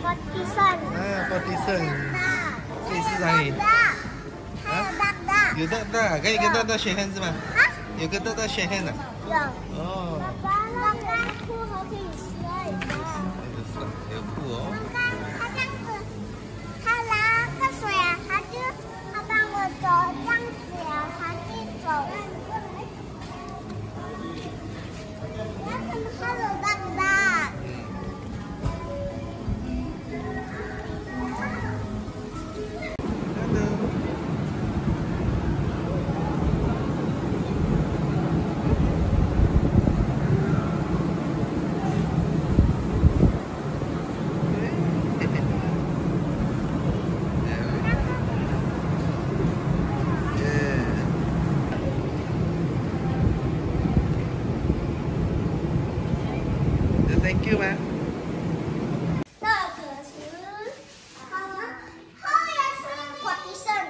Fortison。 Fortison。这里是哪里？有大大，可以跟大大选 hand 吗？有跟大大选 hand 的。 有。 哦。 爸爸，那个裤好可以摔的。 有裤哦。 他这样子，他拿个水啊，他帮我走，这样子啊，他去走。Hello， 大大。 Thank you 吗？ 这个是后面是 Fortison。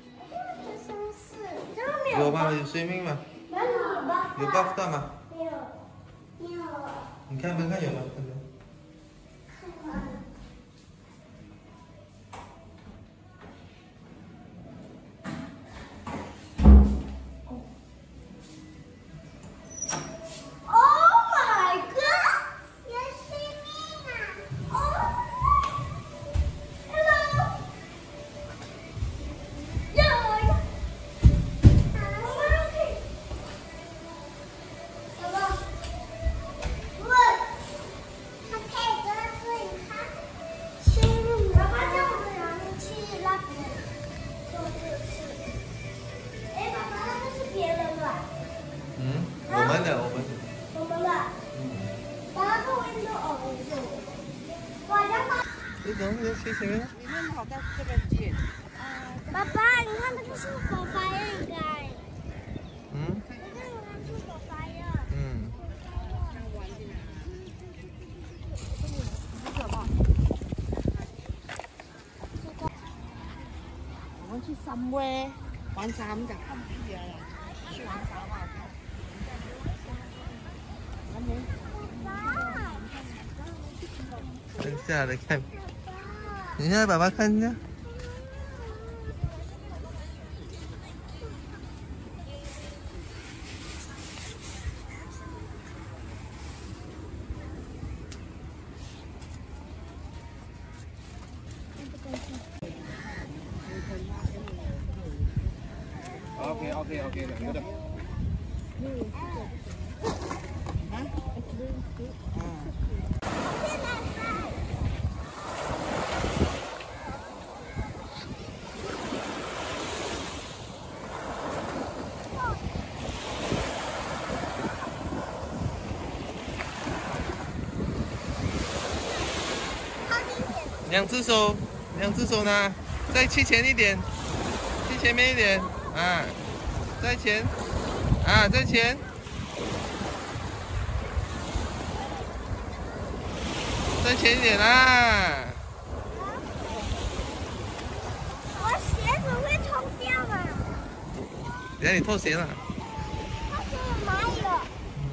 有吗？有 swimming 吗？有 bathtub 吗？ 没有。 你看门看有吗？谢谢。里面好像这个键。爸爸，你看这个是火花应该。这个是火花呀。我们去三威玩沙，我们讲看屁啊！去玩沙吧。等下来看。你让爸爸看一下。OK， 两个的。两只手呢，再去前一点，去前面一点啊，再前啊，再前，再前一点啦。我鞋子会脱掉吗？等下你脱鞋了。脱鞋了哪里了？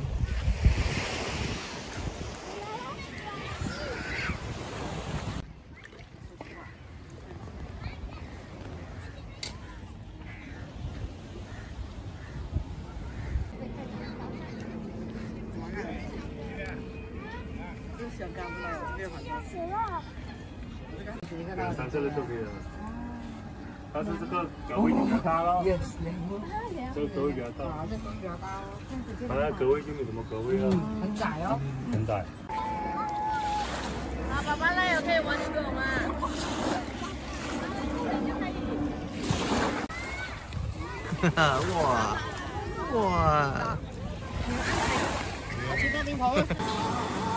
蓝色的就可以了。但是这个格位就比较大了。这个格位比较大。它那格位就没什么格位了。很窄哦。很窄。 好，爸爸那有可以玩这个吗？ 哈哈，哇！ 我去那边跑。